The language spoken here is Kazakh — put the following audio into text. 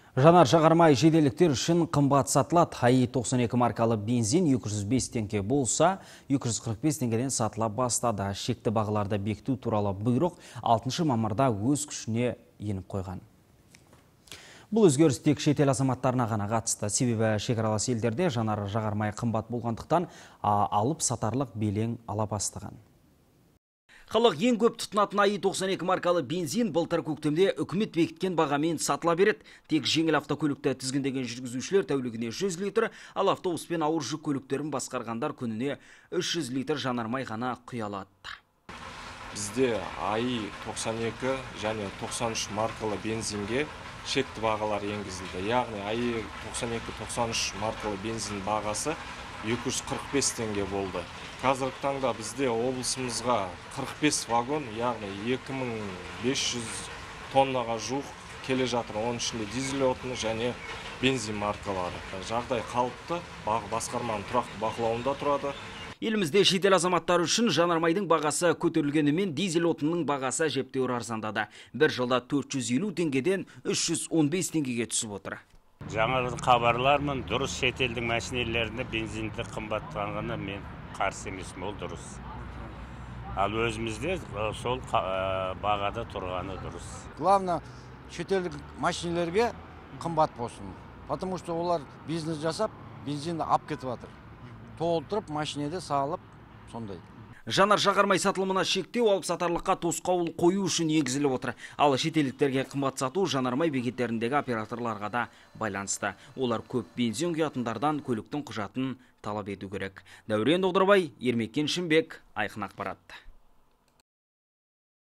Жанар жағармай жеделдіктер үшін қымбат сатылады. АИ 92 маркалы бензин 205 теңге болса, 245 теңгеден сатыла бастады. Шекті бағаларды бекіту туралы бұйрық 6 мамырда өз күшіне еніп қойған. Бұл өзгеріс тек шетел азаматтарына ғана қатысты. Себебі шекаралас елдерде жанар жағармай қымбат болғандықтан алып сатарлық белең ала бастаған. Халық ең көп тұтынатын АИ 92 маркалы бензин былтыр көктемде үкімет бекіткен бағамен сатыла береді. Тек жеңіл автокөлікті тізгіндеген жүргізушілер тәулігіне 100 литр, ал автобус пен ауыр жүк көліктерін басқарғандар күніне 300 литр жанармай ғана құя алады. Бізде АИ 92 және 93 маркалы бензинге шекті бағалар енгізілді. Яғни АИ 92-93 маркалы бензин бағасы 245 теңге болды. Қазіргі таңда бізде облысымызға 45 вагон, яғни 2500 тоннаға жуық келе жатыр. Оның ішінде дизель отыны және бензин маркалары. Жағдай қалыпты, басқарманың тұрақты бақылауында тұрады. Елімізде шетел азаматтары үшін жанармайдың бағасы көтерілгенімен дизель отынның бағасы әжептәуір арзандады. Бір жылда 450 теңгеден 315 теңгеге түсіп отыр. Жаңа хабарлармын, дұрыс шетелдің машинелерінде бензинді қымбаттағаны мен қарсы емеспін, ол дұрыс. Ал өзімізде сол бағада тұрғаны дұрыс. Главное, шетелдік машинелерге қымбат болсын. Потому что олар бизнес жасап, бензинді ап кетіп жатыр. Толтырып, машинеде салып, сондай. Жанар жағармай сатылымына шектеу алып сатарлыққа тосқауыл қою үшін енгізіліп отыр. Ал шетелдіктерге қымбат сату жанармай бекеттеріндегі операторларға да байланысты. Олар көп бензин құятындардан көліктің құжатын талап ету керек. Дәурен Доғдырбай, Ермек Кеншімбек, Айқын ақпарат.